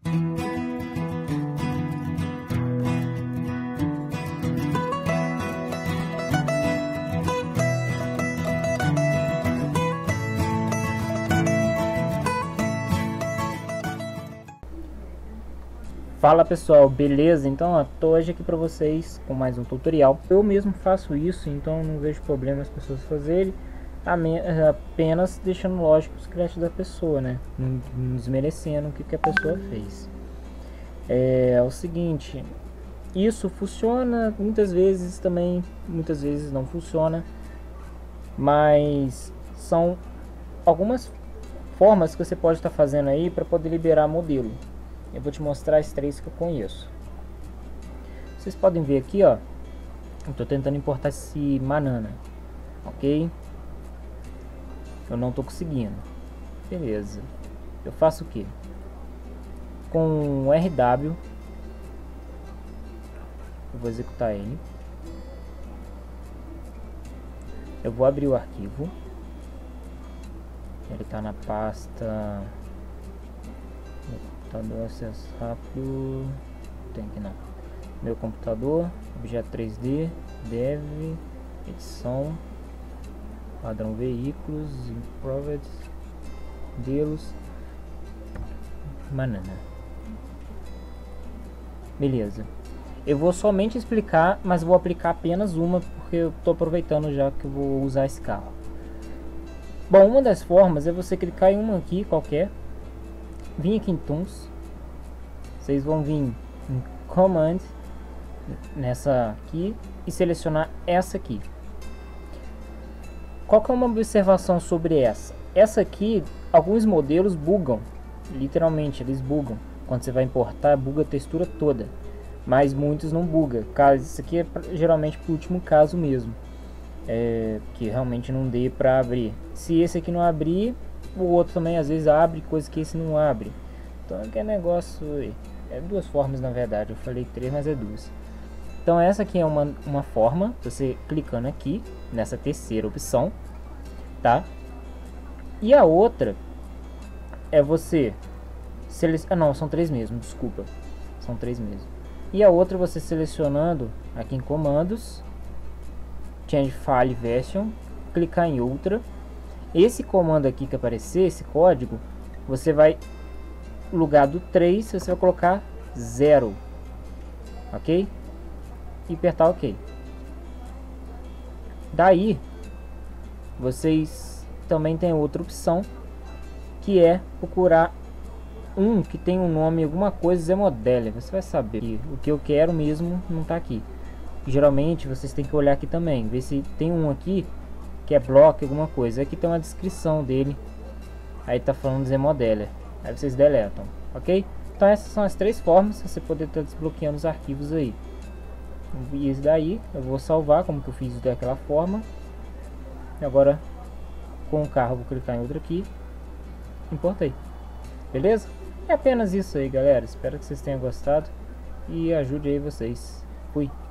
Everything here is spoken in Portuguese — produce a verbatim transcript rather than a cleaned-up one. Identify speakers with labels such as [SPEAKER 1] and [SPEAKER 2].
[SPEAKER 1] Fala pessoal, beleza? Então eu tô hoje aqui para vocês com mais um tutorial. Eu mesmo faço isso, então não vejo problema as pessoas fazerem, apenas deixando lógico os créditos da pessoa, né? Não desmerecendo o que, que a pessoa fez. É, é o seguinte, isso funciona muitas vezes também, muitas vezes não funciona, mas são algumas formas que você pode estar fazendo aí para poder liberar modelo. Eu vou te mostrar as três que eu conheço. Vocês podem ver aqui, ó. Eu tô tentando importar esse banana, ok? Eu não tô conseguindo. Beleza. Eu faço o que? Com R W. Eu vou executar ele. Eu vou abrir o arquivo. Ele tá na pasta. Computador, acesso rápido, tem que não. Meu computador, objeto três D, dev, edição, padrão veículos, improved, modelos, banana. Beleza. Eu vou somente explicar, mas vou aplicar apenas uma, porque eu estou aproveitando já que eu vou usar esse carro. Bom, uma das formas é você clicar em uma aqui qualquer. Vim aqui em Tools, vocês vão vir em Command, nessa aqui, e selecionar essa aqui. Qual que é uma observação sobre essa? Essa aqui, alguns modelos bugam, literalmente eles bugam. Quando você vai importar, buga a textura toda, mas muitos não buga. Caso, isso aqui é pra, geralmente para o último caso mesmo, é, que realmente não dê para abrir. Se esse aqui não abrir, o outro também às vezes abre, coisa que esse não abre. Então é que é negócio, é duas formas na verdade, eu falei três, mas é duas. Então essa aqui é uma, uma forma, você clicando aqui nessa terceira opção, tá? E a outra é você selecionar, ah, não, são três mesmo, desculpa, são três mesmo. E a outra você selecionando aqui em comandos, change file version, clicar em outra. Esse comando aqui que aparecer, esse código, você vai, no lugar do três, você vai colocar zero, ok? E apertar ok. Daí, vocês também tem outra opção, que é procurar um que tem um nome, alguma coisa, Zemodele. Você vai saber que o que eu quero mesmo não está aqui. Geralmente, vocês têm que olhar aqui também, ver se tem um aqui que é bloco, alguma coisa. Aqui tem uma descrição dele, aí tá falando Zemodeler, aí vocês deletam, ok? Então essas são as três formas para você poder estar desbloqueando os arquivos aí. E esse daí eu vou salvar como que eu fiz daquela forma. E agora com o carro eu vou clicar em outro aqui, importei. Beleza? É apenas isso aí, galera. Espero que vocês tenham gostado e ajude aí vocês. Fui.